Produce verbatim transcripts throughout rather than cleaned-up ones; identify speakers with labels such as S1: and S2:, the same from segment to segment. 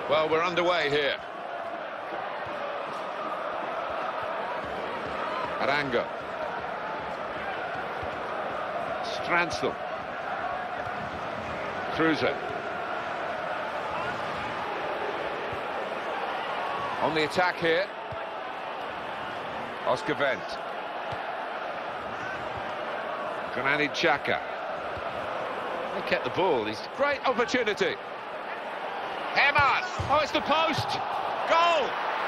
S1: Well, we're underway here. Arango. Stransel. Kruse. On the attack here. Oscar Wendt. Granit Xhaka. They kept the ball. It's a great opportunity. Hermann. Oh, it's the post. Goal.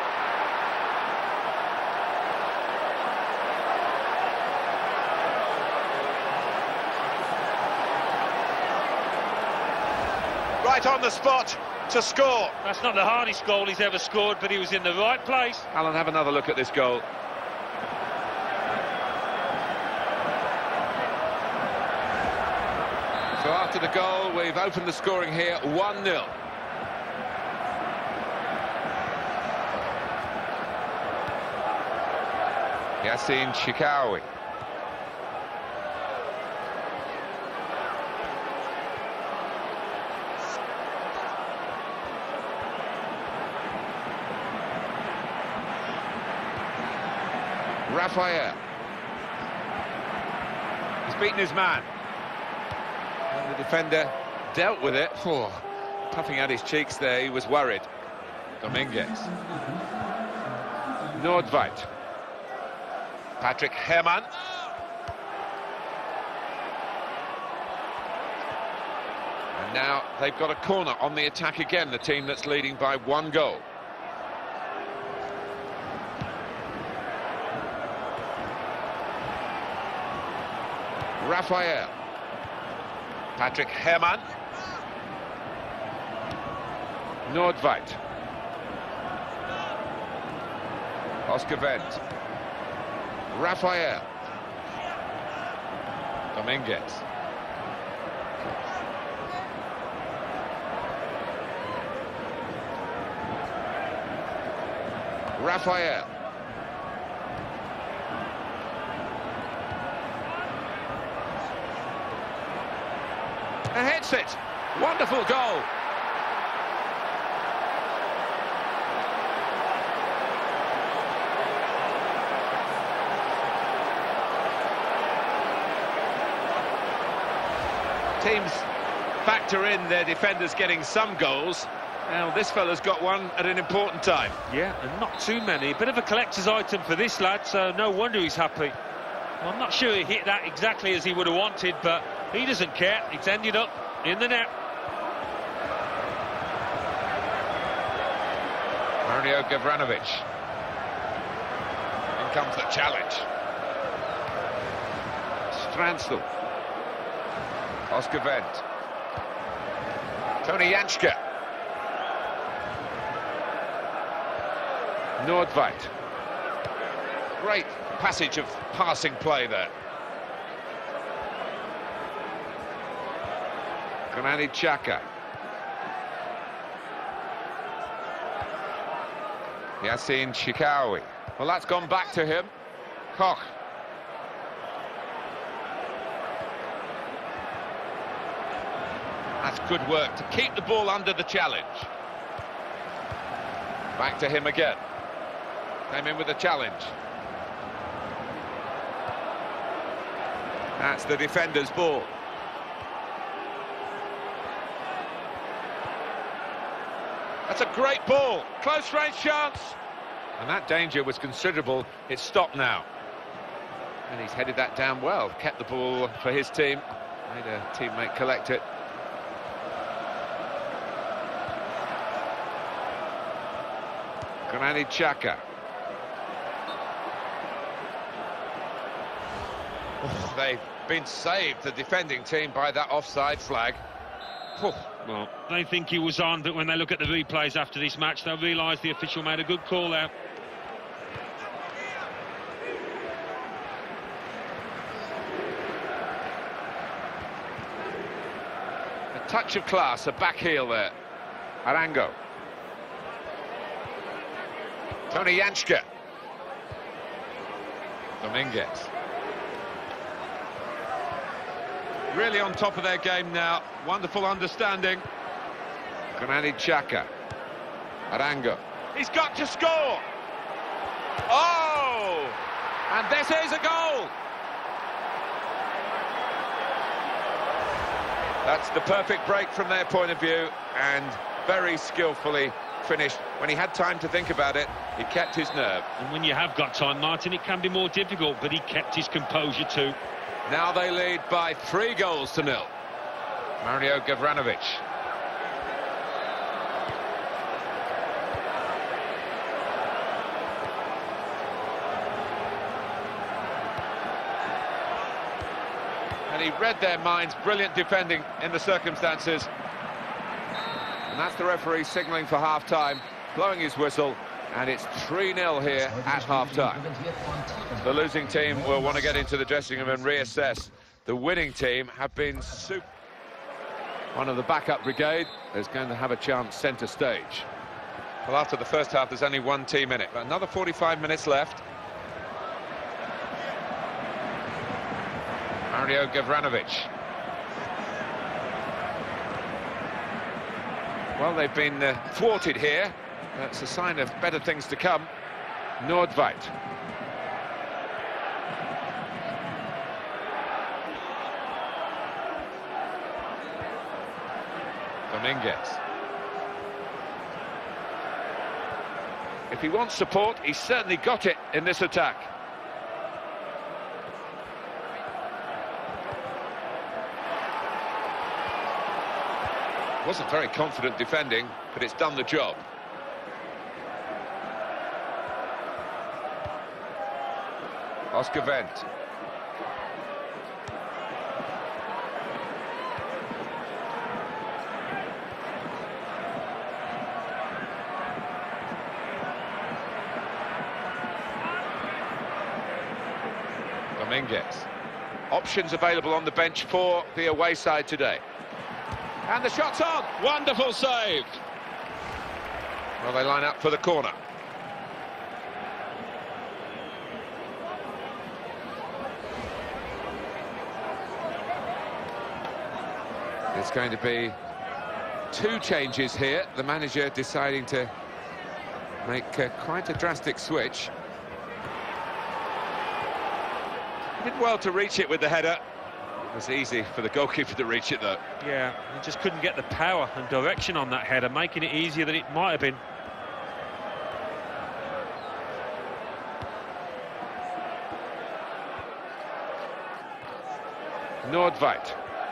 S1: Right on the spot to score.
S2: That's not the hardest goal he's ever scored, but he was in the right place.
S1: Alan, have another look at this goal. So after the goal, we've opened the scoring here, one nil. Yassine Chikawi. Raphael. He's beaten his man. And the defender dealt with it. Oh, puffing out his cheeks there, he was worried. Dominguez. Nordveit. Patrick Hermann. And now they've got a corner on the attack again, the team that's leading by one goal. Raphael. Patrick Hermann. Nordveit. Oscar Wendt. Raphael. Dominguez. Raphael. And hits it. Wonderful goal. Teams factor in their defenders getting some goals. Now this fella's got one at an important time.
S2: Yeah, and not too many. A bit of a collector's item for this lad, so no wonder he's happy. Well, I'm not sure he hit that exactly as he would have wanted, but he doesn't care. It's ended up in the net.
S1: Mario Gavranovic. In comes the challenge. Stransel. Oscar Wendt. Tony Janschke. Nordveit. Great passage of passing play there. Granit Xhaka. Yassine Chikawi. Well, that's gone back to him. Koch. That's good work to keep the ball under the challenge. Back to him again. Came in with a challenge. That's the defender's ball. That's a great ball. Close range chance. And that danger was considerable. It's stopped now. And he's headed that down well. Kept the ball for his team. Made a teammate collect it. Granit Xhaka. Oh, they've been saved, the defending team, by that offside flag. Oh.
S2: Well, they think he was on, but when they look at the replays after this match, they'll realise the official made a good call out.
S1: A touch of class, a back heel there. Arango. Tony Janschke. Dominguez. Really on top of their game now. Wonderful understanding. Granit Xhaka. Arango. He's got to score! Oh! And this is a goal! That's the perfect break from their point of view, and very skillfully finished. When he had time to think about it, he kept his nerve.
S2: And when you have got time, Martin, it can be more difficult, but he kept his composure too.
S1: Now they lead by three goals to nil. Mario Gavranovic. And he read their minds. Brilliant defending in the circumstances. And that's the referee signalling for half-time, blowing his whistle, and it's three nil here at half-time. The losing team will want to get into the dressing room and reassess. The winning team have been super. One of the backup brigade is going to have a chance centre stage. Well, after the first half, there's only one team in it. But another forty-five minutes left. Mario Gavranovic. Well, they've been uh, thwarted here. That's a sign of better things to come. Nordveit. Dominguez. If he wants support, he's certainly got it in this attack. Wasn't very confident defending, but it's done the job. Oscar Wendt. Dominguez. Options available on the bench for the away side today. And the shot's on. Wonderful save. Well, they line up for the corner. It's going to be two changes here. The manager deciding to make uh, quite a drastic switch. Did well to reach it with the header. It was easy for the goalkeeper to reach it, though.
S2: Yeah, he just couldn't get the power and direction on that header, making it easier than it might have been.
S1: Nordveit.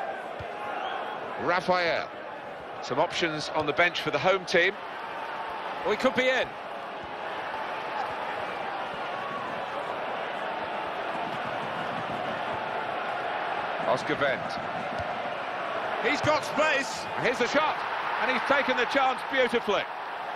S1: Raphael. Some options on the bench for the home team. Oh, he could be in. Oscar Wendt. He's got space. Here's the shot. And he's taken the chance beautifully.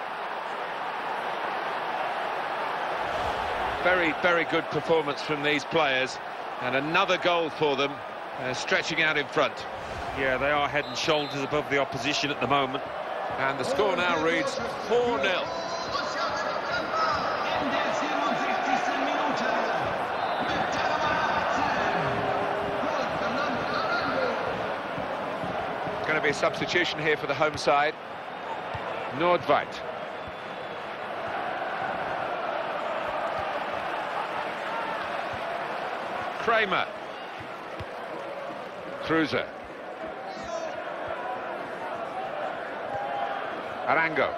S1: Very, very good performance from these players. And another goal for them, uh, stretching out in front.
S2: Yeah, they are head and shoulders above the opposition at the moment.
S1: And the score now reads four nil. Going to be a substitution here for the home side. Nordveit. Kramer. Kruse. Arango.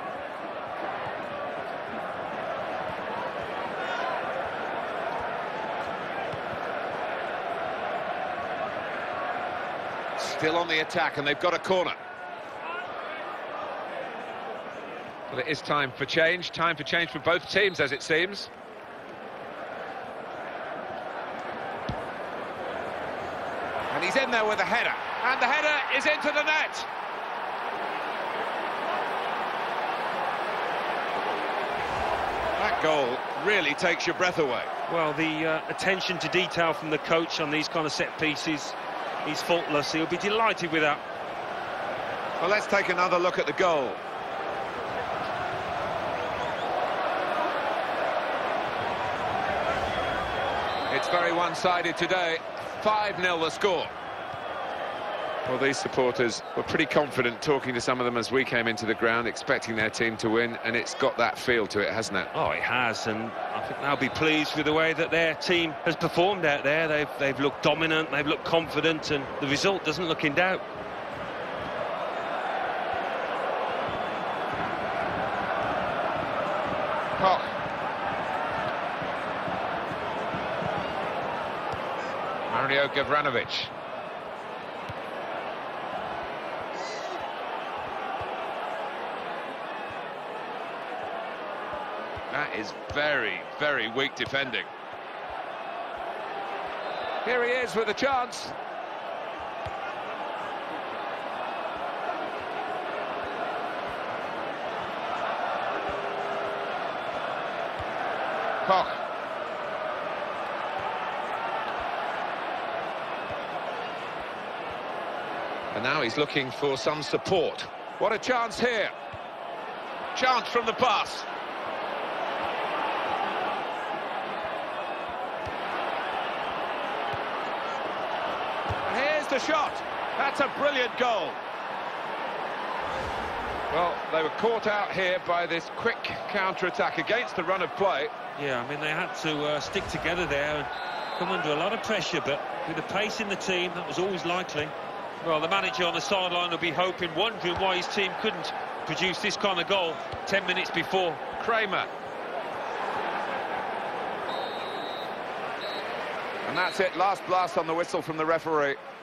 S1: Still on the attack, and they've got a corner. Well, it is time for change. Time for change for both teams, as it seems. And he's in there with a header. And the header is into the net. That goal really takes your breath away.
S2: Well, the uh, attention to detail from the coach on these kind of set pieces, he's faultless. He'll be delighted with that.
S1: Well, let's take another look at the goal. It's very one-sided today. five nil the score. Well, these supporters were pretty confident, talking to some of them as we came into the ground, expecting their team to win, and it's got that feel to it, hasn't it?
S2: Oh, it has, and I think they'll be pleased with the way that their team has performed out there. They've, they've looked dominant, they've looked confident, and the result doesn't look in doubt.
S1: Koch. Mario Gavranovic. That is very, very weak defending. Here he is with a chance. Koch. And now he's looking for some support. What a chance here. Chance from the pass. The shot. That's a brilliant goal. Well, they were caught out here by this quick counter-attack against the run of play.
S2: Yeah, I mean, they had to uh, stick together there and come under a lot of pressure, but with the pace in the team, that was always likely. Well, the manager on the sideline will be hoping, wondering why his team couldn't produce this kind of goal ten minutes before.
S1: Kramer. And that's it, last blast on the whistle from the referee.